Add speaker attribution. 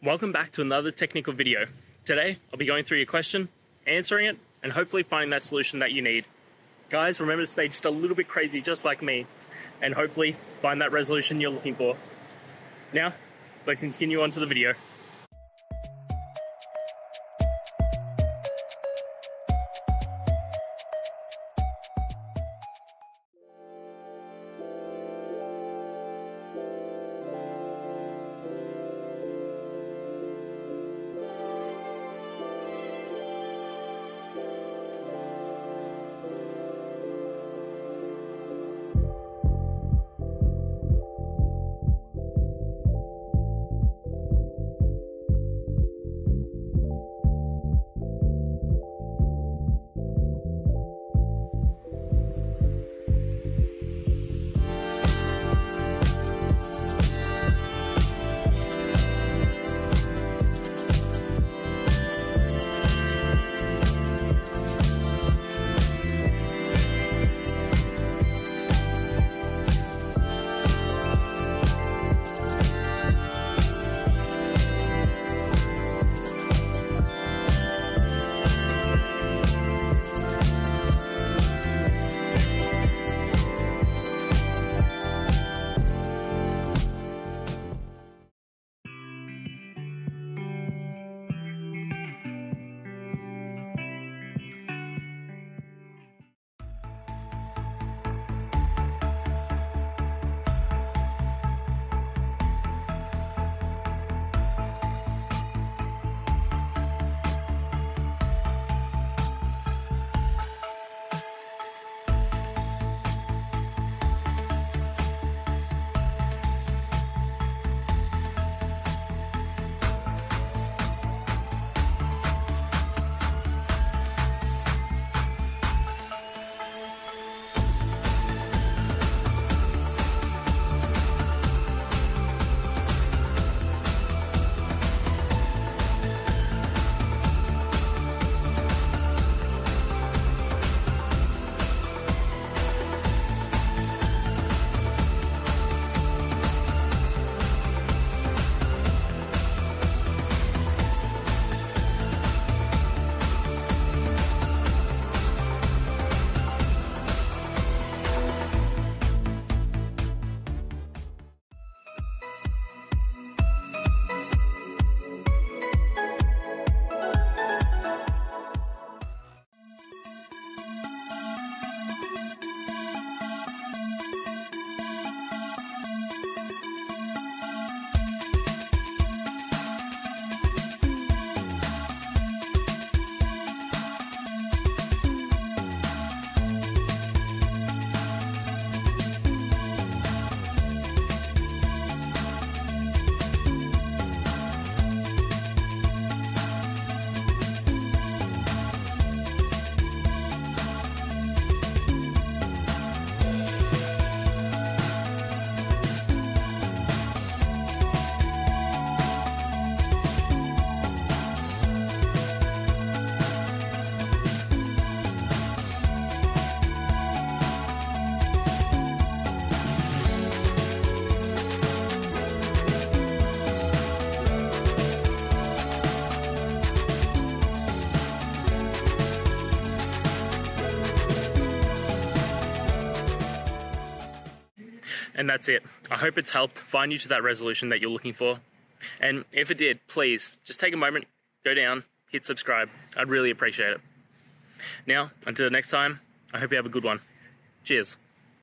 Speaker 1: Welcome back to another technical video. Today, I'll be going through your question, answering it, and hopefully finding that solution that you need. Guys, remember to stay just a little bit crazy, just like me, and hopefully find that resolution you're looking for. Now, let's continue on to the video. And that's it. I hope it's helped find you to that resolution that you're looking for. And if it did, please just take a moment, go down, hit subscribe. I'd really appreciate it. Now, until next time, I hope you have a good one. Cheers.